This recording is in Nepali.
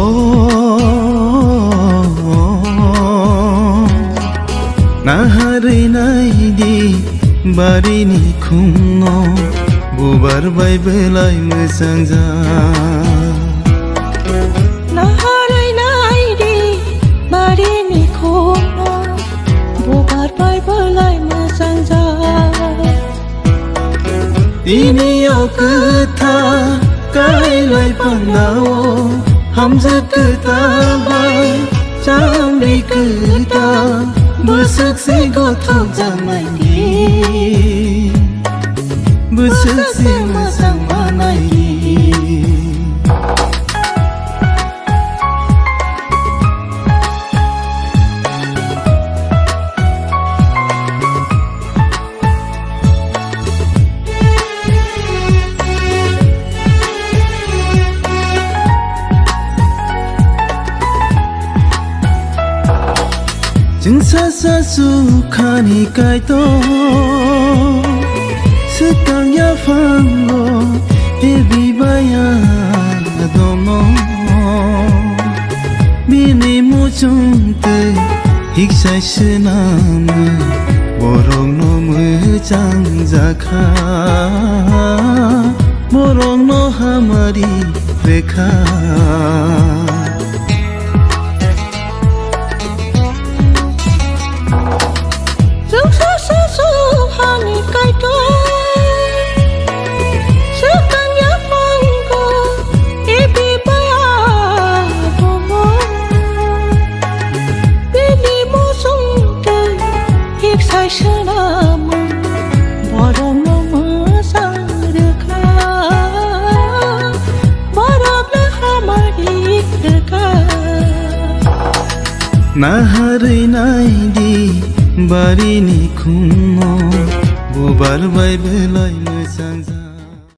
नाहारै नायदि बारिनि खुंनो बुबारबाय बेलाय मोजां जा नाहारै नायदि बारिनि खुंनो बुबारबाय बेलाय मोजां जा इनियाव खोथा गायलाय फान्दाव हामजा खोथा बाय जाम्रि खोथा बोसोरसे गथ' जानायनि बोसोरसे मोजां बानायनि जों सा सुखानि कायतो sekang ya fango e bibaya domo bini muchungte hiksai senam borong no mujang zakha borong no hamari rekha नाहारै नायदि बारिनि खुंनो बुबारबाय बेलाय मोजां जा